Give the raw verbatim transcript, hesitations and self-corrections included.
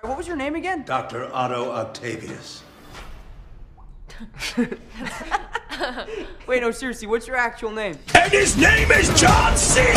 What was your name again? Doctor Otto Octavius. Wait, no, seriously, what's your actual name? And his name is John C.